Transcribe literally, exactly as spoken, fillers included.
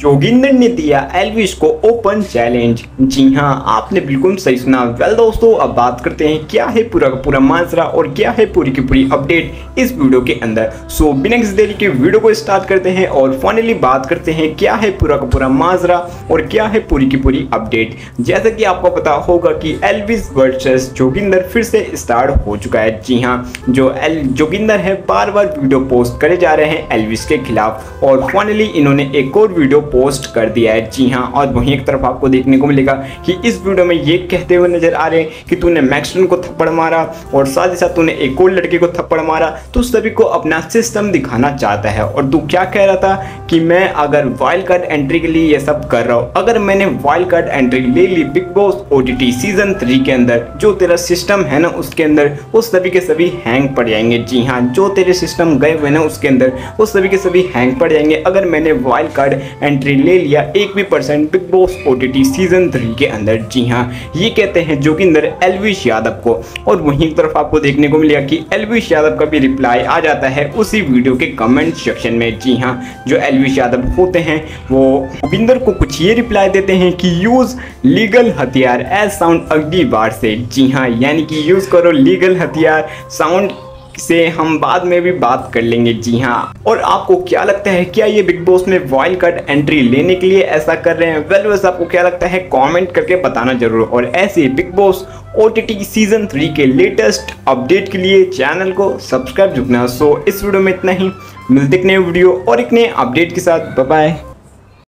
जोगिंदर ने दिया एल्विश को ओपन चैलेंज। जी हाँ, आपने बिल्कुल सही सुना। वेल दोस्तों, अब बात करते हैं क्या है पूरा का पूरा माजरा और क्या है पूरी की पूरी अपडेट इस वीडियो के अंदर। सो बिना किसी देरी के वीडियो को स्टार्ट करते हैं और फाइनली बात करते हैं क्या है पूरा का पूरा माजरा और क्या है पूरी की पूरी अपडेट। जैसा कि आपको पता होगा कि एल्विश वर्सेस जोगिंदर फिर से स्टार्ट हो चुका है। जी हाँ, जो एल जोगिंदर है बार बार वीडियो पोस्ट करे जा रहे हैं एल्विश के खिलाफ और फाइनली इन्होंने एक और वीडियो पोस्ट कर दिया है। जी हाँ, और वहीं एक तरफ आपको देखने को मिलेगा कि इस वीडियो में ये कहते हुए नजर आ रहे हैं कि तूने मैक्सटन को थप्पड़ मारा और साथ ही साथ तूने एक और लड़के को थप्पड़ मारा, तो सभी को अपना सिस्टम दिखाना चाहता है। और तू क्या कह रहा था कि मैं अगर वाइल्ड कार्ड एंट्री के लिए ये सब कर रहा हूँ, अगर मैंने वाइल्ड कार्ड एंट्री ले ली Bigg Boss OTT season three के अंदर, जो तेरा सिस्टम है ना उसके अंदर वो सभी के सभी हैंग पड़ जाएंगे। जी हाँ, जो तेरे सिस्टम गए हुए ना उसके अंदर वो सभी के सभी हैंग पड़ जाएंगे अगर मैंने वाइल्ड कार्ड एंट्री ले लिया एक भी percent Bigg Boss OTT season three के अंदर। जी हाँ, ये कहते हैं जोगिंदर एल्विश यादव को। और वहीं एक तरफ आपको देखने को मिलेगा कि एल्विश यादव का भी रिप्लाई आ जाता है उसी वीडियो के कमेंट सेक्शन में। जी हाँ, जो एल्विश यादव होते हैं वो जोगिंदर को कुछ ये रिप्लाई देते हैं कि यूज लीगल हथियार एज साउंड अगली बार से। जी हाँ, यानी कि यूज करो लीगल हथियार, साउंड से हम बाद में भी बात कर लेंगे। जी हाँ, और आपको क्या लगता है, क्या ये बिग बॉस में वाइल्ड कार्ड एंट्री लेने के लिए ऐसा कर रहे हैं? वेल वैसे आपको क्या लगता है कमेंट करके बताना जरूर। और ऐसे Bigg Boss OTT season three के लेटेस्ट अपडेट के लिए चैनल को सब्सक्राइब रखना। सो इस वीडियो में इतना ही, मिलते एक नए वीडियो और एक नए अपडेट के साथ। Bye bye.